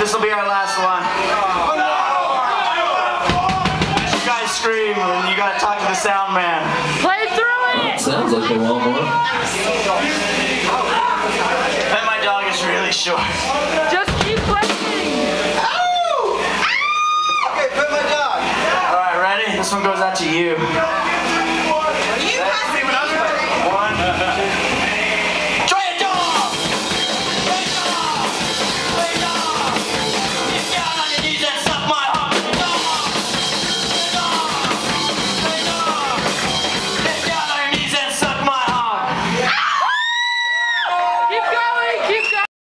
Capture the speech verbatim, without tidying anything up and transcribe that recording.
This will be our last one. You guys scream, and you gotta talk to the sound man. Play through it! Sounds like they want more. Bet my dog is really short. Just keep playing! Okay, pet my dog. Alright, ready? This one goes out to you.